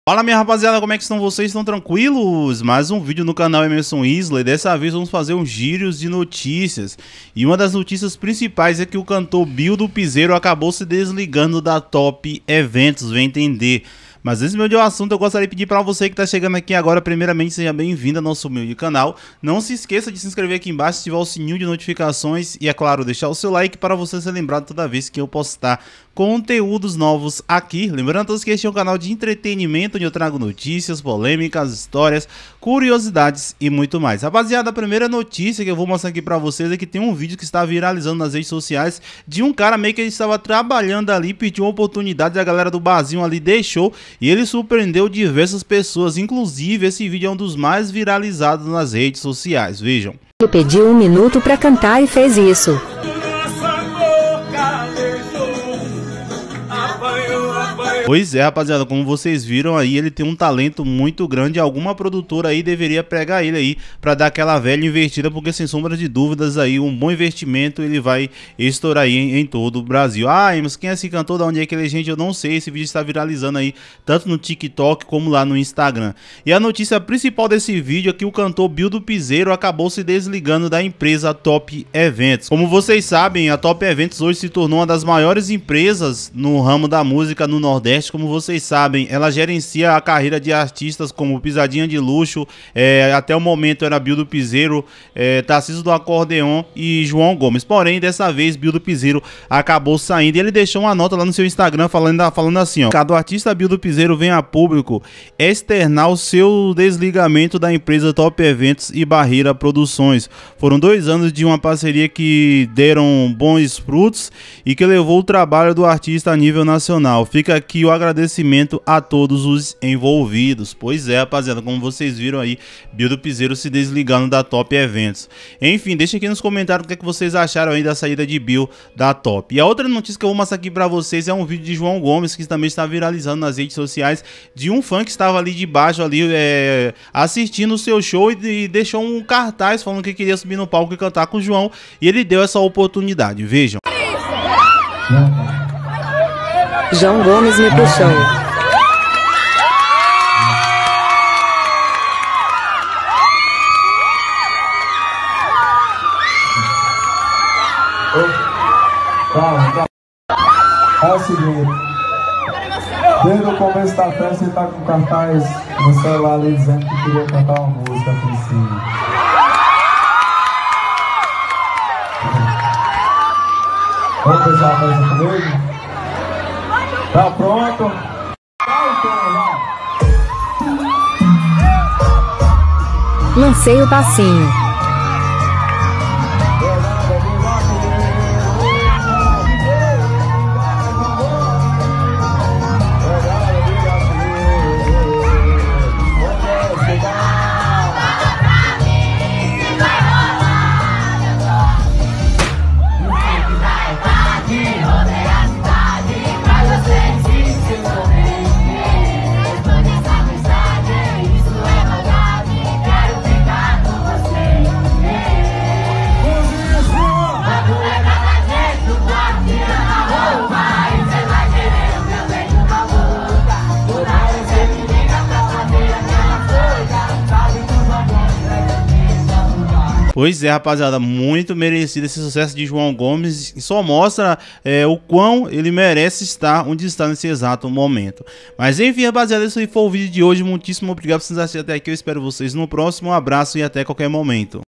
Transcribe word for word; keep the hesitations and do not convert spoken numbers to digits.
Fala minha rapaziada, como é que estão vocês? Estão tranquilos? Mais um vídeo no canal Emerson Isla e dessa vez vamos fazer uns giros de notícias. E uma das notícias principais é que o cantor Bill do Piseiro acabou se desligando da Top Eventos, vem entender. Mas antes de meu assunto, eu gostaria de pedir para você que está chegando aqui agora, primeiramente, seja bem-vindo ao nosso humilde canal. Não se esqueça de se inscrever aqui embaixo, ativar o sininho de notificações e, é claro, deixar o seu like para você ser lembrado toda vez que eu postar conteúdos novos aqui. Lembrando a todos que este é um canal de entretenimento, onde eu trago notícias, polêmicas, histórias, curiosidades e muito mais. Rapaziada, a primeira notícia que eu vou mostrar aqui para vocês é que tem um vídeo que está viralizando nas redes sociais de um cara meio que ele estava trabalhando ali, pediu uma oportunidade, a galera do barzinho ali deixou. E ele surpreendeu diversas pessoas, inclusive esse vídeo é um dos mais viralizados nas redes sociais, vejam. Ele pediu um minuto para cantar e fez isso. Pois é, rapaziada, como vocês viram aí, ele tem um talento muito grande. Alguma produtora aí deveria pregar ele aí pra dar aquela velha investida, porque sem sombra de dúvidas aí, um bom investimento ele vai estourar aí em, em todo o Brasil. Ah, mas quem é esse cantor, da onde é que ele é? Gente, eu não sei, esse vídeo está viralizando aí, tanto no TikTok como lá no Instagram. E a notícia principal desse vídeo é que o cantor Bill do Piseiro acabou se desligando da empresa Top Eventos. Como vocês sabem, a Top Eventos hoje se tornou uma das maiores empresas no ramo da música no Nordeste. Como vocês sabem, ela gerencia a carreira de artistas como Pisadinha de Luxo, é, até o momento era Bill do Piseiro, é, Tarcísio do Acordeon e João Gomes. Porém, dessa vez, Bill do Piseiro acabou saindo e ele deixou uma nota lá no seu Instagram falando, falando assim, ó: cada artista Bill do Piseiro vem a público externar o seu desligamento da empresa Top Eventos e Barreira Produções. Foram dois anos de uma parceria que deram bons frutos e que levou o trabalho do artista a nível nacional. Fica aqui o agradecimento a todos os envolvidos. Pois é, rapaziada, como vocês viram aí, Bill do Piseiro se desligando da Top Eventos. Enfim, deixa aqui nos comentários o que, é que vocês acharam aí da saída de Bill da Top. E a outra notícia que eu vou mostrar aqui pra vocês é um vídeo de João Gomes, que também está viralizando nas redes sociais, de um fã que estava ali de baixo, ali, é, assistindo o seu show e, e deixou um cartaz falando que queria subir no palco e cantar com o João, e ele deu essa oportunidade, vejam. João Gomes me puxou. Calma, calma. É o seguinte, desde o começo da festa ele tá com cartaz no celular ali dizendo que queria cantar uma música aqui em cima. Vamos fechar a festa comigo? Tá pronto? Lancei o passinho. Pois é, rapaziada, muito merecido esse sucesso de João Gomes e só mostra é, o quão ele merece estar onde está nesse exato momento. Mas enfim, rapaziada, esse foi o vídeo de hoje. Muitíssimo obrigado por vocês assistirem até aqui. Eu espero vocês no próximo. Um abraço e até qualquer momento.